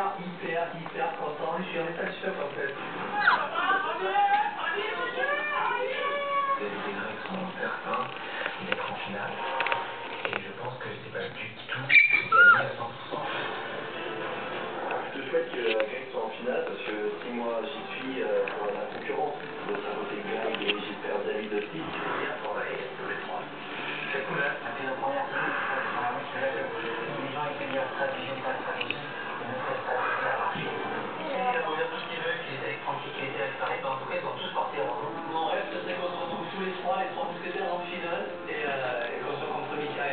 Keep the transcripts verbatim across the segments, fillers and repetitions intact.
hyper, hyper, hyper content. Je suis en état de choc en fait. Les Grecs sont certains d'être en finale. Et je pense que c'est pas du tout gagné à cent pour cent. Je souhaite que la Grec soit en finale parce que si moi j'y suis euh, pour la concurrence, de son côté Greg et j'espère David aussi. Bien travaillé tous les trois. C'est cool, hein? C'est la première série, vraiment, c'est là que les gens étaient bien stratégie, pas stratégie, ils ne savent pas si ça a marché. Il a beau dire tout ce qu'il veut, qu'il était tranquille, qu'il était réparé, en tout cas ils sont tous partis avant. Mon rêve, ce serait qu'on se retrouve tous les trois, les trois mousquetaires en finale, et, euh, et qu'on soit contre Michael.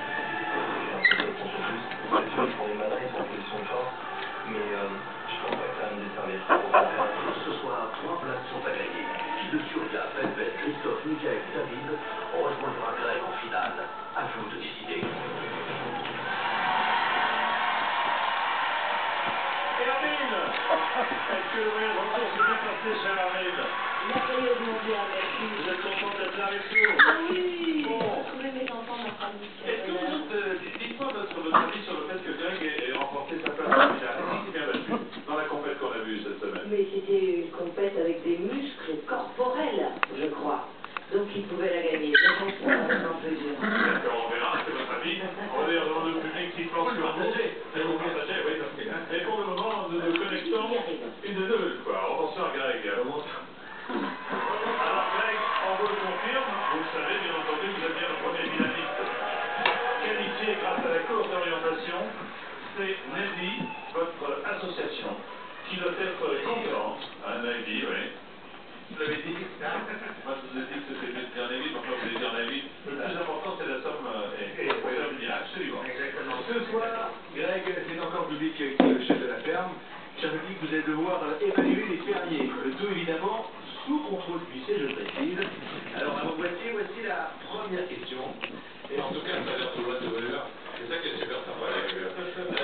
C'est sûr, ils font les malins, ils sont en position de force, mais euh, je pense pas que ça va me desservir. Ce soir, trois places sont à gagner. Qui de Surya, Belbet, Christophe, Michael, David rejoindra Greg en finale. À vous de décider. Et Amine, est-ce que le voyage retour s'est bien passé, cher Amine? Merveilleusement bien, merci. Vous êtes content d'être là avec nous? Ah oui, Bon. retrouver mes enfants, ma famille. Est-ce que vous, euh, dites-moi votre, votre avis sur le fait que Greg ait, ait remporté sa place en finale? Est-ce qu'il s'est bien battu dans la compète qu'on a vue cette semaine? Mais c'était une compète avec des muscles corporels, je crois. Donc il pouvait la gagner. Je pense que c'est un peu dur. D'accord, on verra, c'est votre avis. On va dire dans le public qui pense que vous c'est vous partagez, oui, parce que. Et pour le moment, nous nous connectons une nouvelle fois. Attention à Greg. Alors Greg, on vous le confirme, vous le savez, bien entendu, vous êtes bien le premier finaliste qualifié grâce à la course d'orientation. C'est Navy, votre association, qui doit être concurrente à Navy, oui. Vous l'avez dit? Moi, je vous ai dit que c'était mieux de dire Navy, mais enfin, vous avez dit Navy. Le plus important, c'est la somme euh, et et bien, absolument. Exactement. Ce soir, Greg, c'est encore le public qui est le chef de la ferme. Cher public, vous allez devoir évaluer les fermiers. Le tout, évidemment, sous contrôle d'huissier, je précise. Alors, à vos boîtiers, voici la première question. Et en tout cas, ça a l'air de loi de valeur. C'est ça qui est super sympa, les gars.